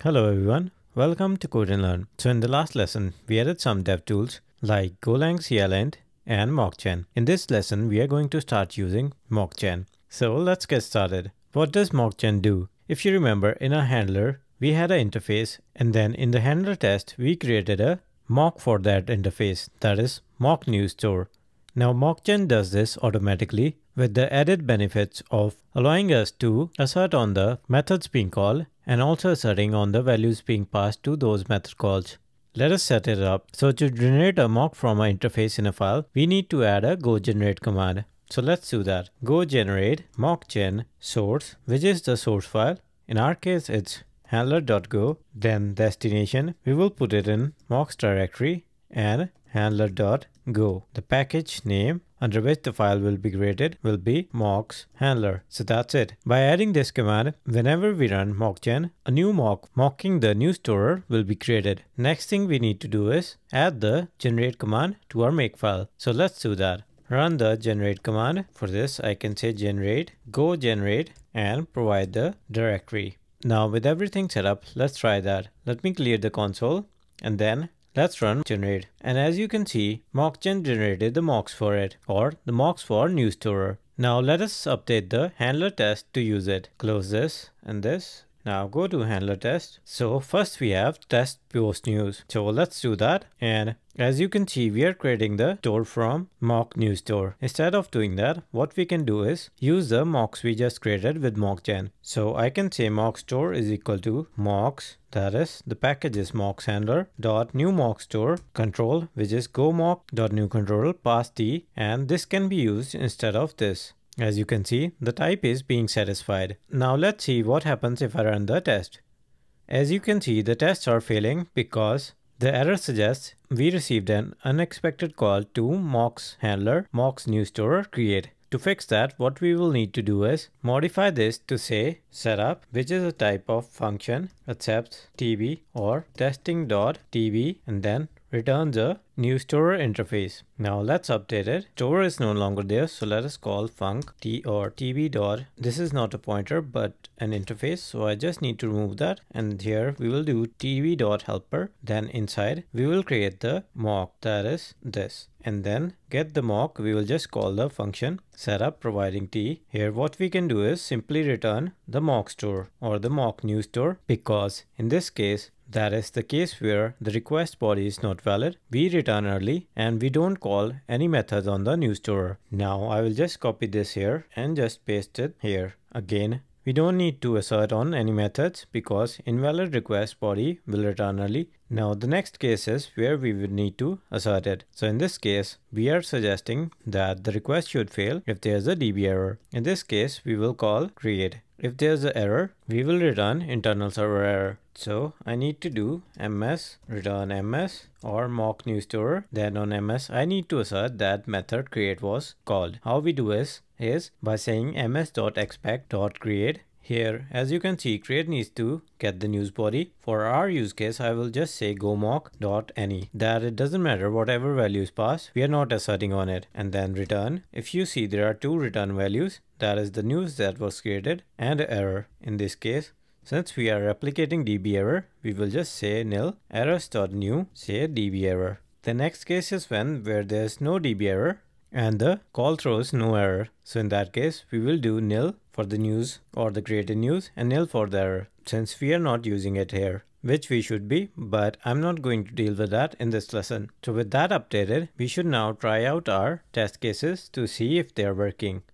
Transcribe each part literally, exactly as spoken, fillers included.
Hello everyone, welcome to Code and Learn. So in the last lesson, we added some dev tools like Golang clint and Mockgen. In this lesson, we are going to start using Mockgen. So let's get started. What does Mockgen do? If you remember, in our handler, we had an interface, and then in the handler test, we created a mock for that interface, that is mock new store. Now Mockgen does this automatically with the added benefits of allowing us to assert on the methods being called and also asserting on the values being passed to those method calls. Let us set it up. So to generate a mock from our interface in a file, we need to add a go generate command. So let's do that. Go generate mockgen source, which is the source file. In our case, it's handler.go. Then destination, we will put it in mocks directory and handler.go. The package name under which the file will be created will be mocks handler. So that's it. By adding this command, whenever we run mockgen, a new mock mocking the new storer will be created. Next thing we need to do is add the generate command to our makefile. So let's do that. Run the generate command. For this, I can say generate, go generate, and provide the directory. Now with everything set up, let's try that. Let me clear the console and then let's run generate. And as you can see, Mockgen generated the mocks for it, or the mocks for new storer. Now let us update the handler test to use it. Close this and this. Now go to handler test. So first we have test post news. So let's do that. And as you can see, we are creating the store from mock new store. Instead of doing that, what we can do is use the mocks we just created with Mockgen. So I can say mock store is equal to mocks, that is the package is mocks handler dot new mock store control, which is gomock dot new control pass t, and this can be used instead of this. As you can see, the type is being satisfied. Now let's see what happens if I run the test. As you can see, the tests are failing because the error suggests we received an unexpected call to mocks handler mocks new storer create. To fix that, what we will need to do is modify this to say setup, which is a type of function, accepts tb or testing.tb, and then returns a new storer interface. Now let's update it. Store is no longer there, so let us call func t or tb dot. This is not a pointer but an interface, so I just need to remove that, and here we will do tb dot helper. Then inside we will create the mock, that is this, and then get the mock. We will just call the function setup providing t. Here what we can do is simply return the mock store or the mock new store, because in this case, that is the case where the request body is not valid, we return early and we don't call any methods on the new storer. Now I will just copy this here and just paste it here. Again, we don't need to assert on any methods because invalid request body will return early. Now the next case is where we will need to assert it. So in this case, we are suggesting that the request should fail if there is a D B error. In this case, we will call create. If there is an error, we will return internal server error. So I need to do ms return ms or mock new storer. Then on ms, I need to assert that method create was called. How we do is, is by saying ms.expect.create. Here, as you can see, create needs to get the news body. For our use case, I will just say gomock.any. That it doesn't matter whatever values pass, we are not asserting on it. And then return. If you see, there are two return values. That is the news that was created and error. In this case, since we are replicating db error, we will just say nil errors.new say db error. The next case is when where there is no db error and the call throws no error. So in that case, we will do nil for the news or the created news and nil for the error, since we are not using it here, which we should be, but I'm not going to deal with that in this lesson. So with that updated, we should now try out our test cases to see if they are working.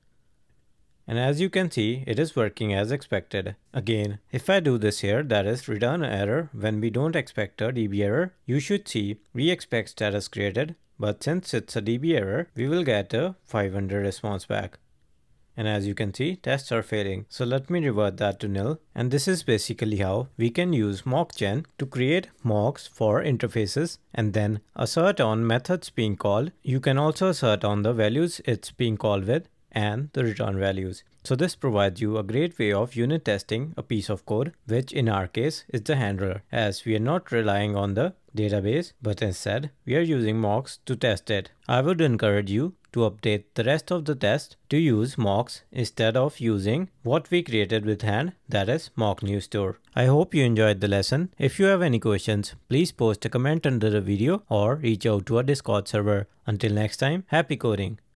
And as you can see, it is working as expected. Again, if I do this here, that is return error when we don't expect a D B error, you should see we expect status created, but since it's a D B error, we will get a five hundred response back. And as you can see, tests are failing. So let me revert that to nil. And this is basically how we can use Mockgen to create mocks for interfaces and then assert on methods being called. You can also assert on the values it's being called with and the return values. So this provides you a great way of unit testing a piece of code, which in our case is the handler, as we are not relying on the database, but instead we are using mocks to test it. I would encourage you to update the rest of the test to use mocks instead of using what we created with hand, that is mock new store. I hope you enjoyed the lesson. If you have any questions, please post a comment under the video or reach out to our Discord server. Until next time, happy coding!